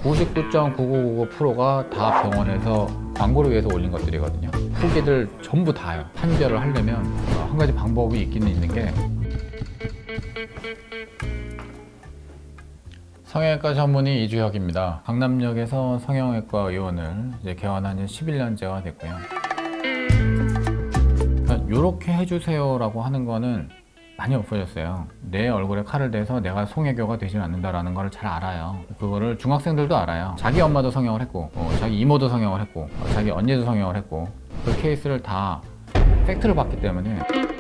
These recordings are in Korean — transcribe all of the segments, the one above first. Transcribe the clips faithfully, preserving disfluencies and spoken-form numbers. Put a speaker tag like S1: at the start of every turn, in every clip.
S1: 구십구 점 구구구구 퍼센트가 다 병원에서 광고를 위해서 올린 것들이거든요. 후기들 전부 다요. 판별을 하려면 한 가지 방법이 있기는 있는 게, 성형외과 전문의 이주혁입니다. 강남역에서 성형외과 의원을 이제 개원한 지 십일 년째가 됐고요. 이렇게 해주세요 라고 하는 거는 많이 없어졌어요. 내 얼굴에 칼을 대서 내가 송혜교가 되지 않는다라는 걸 잘 알아요. 그거를 중학생들도 알아요. 자기 엄마도 성형을 했고, 어, 자기 이모도 성형을 했고, 어, 자기 언니도 성형을 했고, 그 케이스를 다 팩트를 봤기 때문에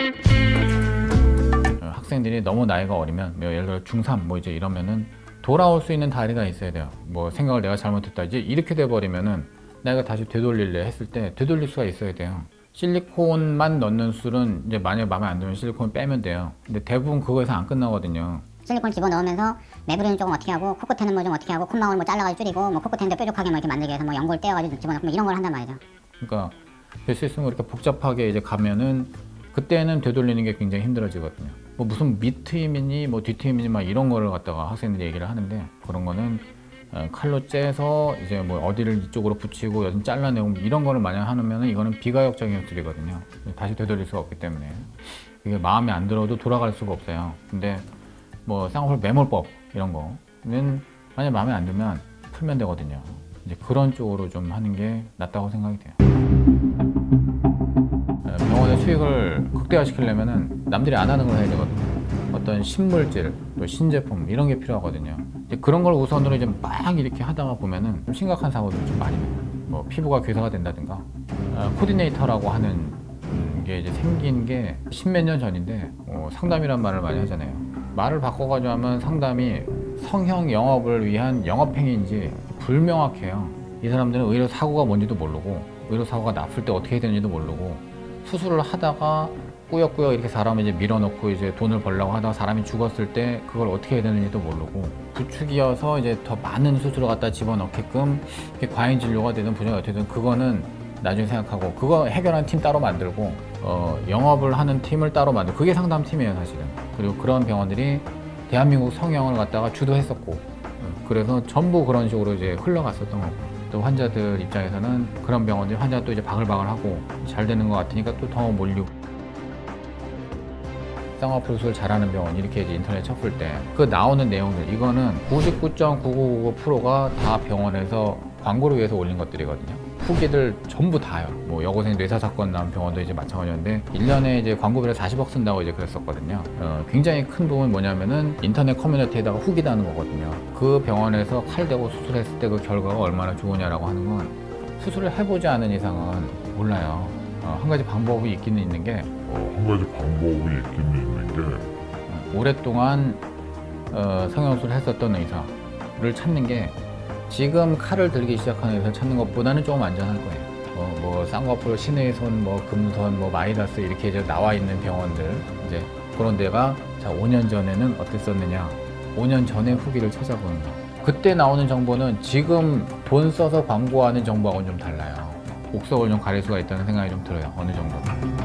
S1: 어, 학생들이 너무 나이가 어리면, 뭐 예를 들어 중삼 뭐 이제 이러면은 돌아올 수 있는 다리가 있어야 돼요. 뭐 생각을 내가 잘못했다 이제 이렇게 돼 버리면은 내가 다시 되돌릴래 했을 때 되돌릴 수가 있어야 돼요. 실리콘만 넣는 수술은 이제 만약에 마음에 안 들면 실리콘을 빼면 돼요. 근데 대부분 그거에서 안 끝나거든요.
S2: 실리콘 집어넣으면서 매부리는 조금 어떻게 하고, 코끝에는 뭐 좀 어떻게 하고, 콧망울 뭐 잘라가지고 줄이고, 뭐 코끝에는 뾰족하게 뭐 이렇게 만들기 위해서 뭐 연골 떼어가지고 집어넣고 뭐 이런 걸 한단 말이죠.
S1: 그러니까 그 시스템을 이렇게 복잡하게 이제 가면은 그때는 되돌리는 게 굉장히 힘들어지거든요. 뭐 무슨 밑트임이니 뭐 뒤트임이니 막 이런 거를 갖다가 학생들이 얘기를 하는데, 그런 거는 칼로 째서 이제 뭐 어디를 이쪽으로 붙이고 여기 잘라내고 이런 거를 만약 하면은 이거는 비가역적인 수술이거든요. 다시 되돌릴 수가 없기 때문에 이게 마음에 안 들어도 돌아갈 수가 없어요. 근데 뭐 쌍꺼풀 매몰법 이런 거는 만약 마음에 안 들면 풀면 되거든요. 이제 그런 쪽으로 좀 하는 게 낫다고 생각이 돼요. 병원의 수익을 극대화시키려면은 남들이 안 하는 걸 해야 되거든요. 어떤 신물질, 또 신제품 이런 게 필요하거든요. 이제 그런 걸 우선으로 이제 막 이렇게 하다가 보면은 좀 심각한 사고들이 좀 많이 나요. 뭐 피부가 괴사가 된다든가, 어, 코디네이터라고 하는 게 이제 생긴 게 십몇 년 전인데, 어, 상담이란 말을 많이 하잖아요. 말을 바꿔가지고 하면 상담이 성형 영업을 위한 영업행위인지 불명확해요. 이 사람들은 의료 사고가 뭔지도 모르고, 의료 사고가 났을 때 어떻게 해야 되는지도 모르고, 수술을 하다가 꾸역꾸역 이렇게 사람을 이제 밀어넣고 이제 돈을 벌려고 하다가 사람이 죽었을 때 그걸 어떻게 해야 되는지도 모르고, 부축이어서 이제 더 많은 수술을 갖다 집어넣게끔 과잉 진료가 되든 부정이 어떻든 그거는 나중에 생각하고, 그거 해결하는 팀 따로 만들고, 어, 영업을 하는 팀을 따로 만들고, 그게 상담팀이에요 사실은. 그리고 그런 병원들이 대한민국 성형을 갖다가 주도했었고, 그래서 전부 그런 식으로 이제 흘러갔었던 거고, 또 환자들 입장에서는 그런 병원들이 환자가 또 이제 바글바글하고 잘 되는 것 같으니까 또 더 몰리고, 쌍꺼풀 수술 잘하는 병원 이렇게 이제 인터넷 쳤을 때 그 나오는 내용들, 이거는 구십구 점 구구구구 퍼센트가 다 병원에서 광고를 위해서 올린 것들이거든요. 후기들 전부 다요. 뭐 여고생 뇌사 사건 나온 병원도 이제 마찬가지인데, 일 년에 이제 광고비를 사십억 쓴다고 이제 그랬었거든요. 어, 굉장히 큰 부분이 뭐냐면은 인터넷 커뮤니티에다가 후기 다는 거거든요. 그 병원에서 칼 대고 수술했을 때 그 결과가 얼마나 좋으냐라고 하는 건 수술을 해보지 않은 이상은 몰라요. 어, 한 가지 방법이 있기는 있는 게,
S3: 어, 한 가지 방법이 있기는 있는 게,
S1: 어, 오랫동안 어, 성형수술을 했었던 의사를 찾는 게, 지금 칼을 들기 시작하는 의사를 찾는 것보다는 조금 안전할 거예요. 어, 뭐 쌍꺼풀, 신의손, 뭐 금손, 뭐 마이다스 이렇게 이제 나와 있는 병원들, 이제 그런 데가 자 오 년 전에는 어땠었느냐, 오 년 전에 후기를 찾아보는 거. 그때 나오는 정보는 지금 돈 써서 광고하는 정보하고는 좀 달라요. 옥석을 좀 가릴 수가 있다는 생각이 좀 들어요. 어느 정도.